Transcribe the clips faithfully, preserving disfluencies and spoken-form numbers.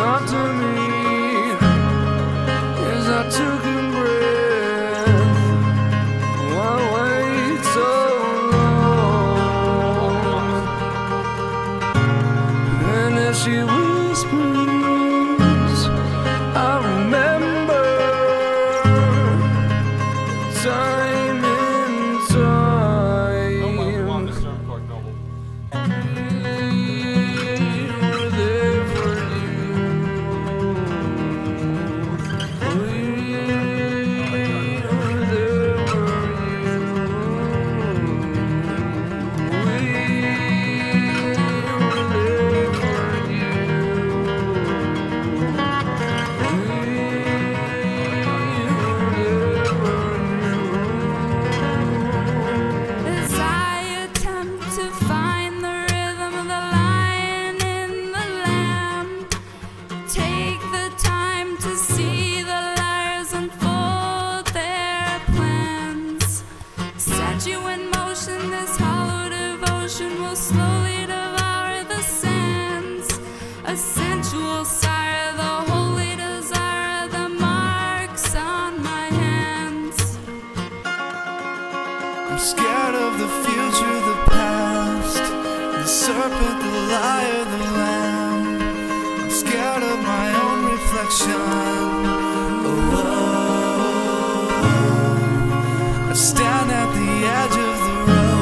thought to me as I took a breath, why wait so long? And as she whispers, I remember time and time. Don't let me want to serve Clark Noble. Will slowly devour the sands. A sensual sire, the holy desire, the marks on my hands. I'm scared of the future, the past, the serpent, the liar, the lamb. I'm scared of my own reflection. Oh, oh. I stand at the edge of the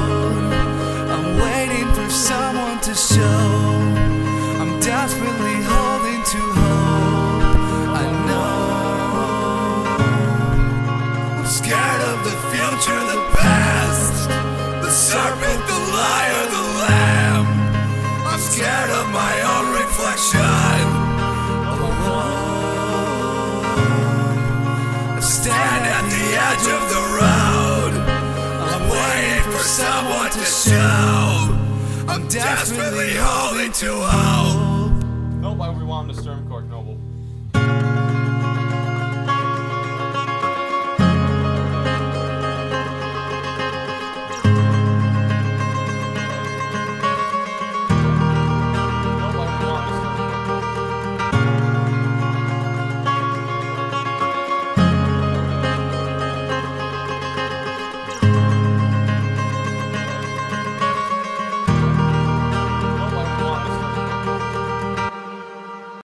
someone to show. I'm desperately holding to hope. I know I'm scared of the future, the past, the serpent, the liar, the lamb. I'm scared of my own reflection. Oh, I stand at the edge of the road. I'm waiting for someone to show. I'm desperately holding to hope. Nope, I want him to serve Clark Noble.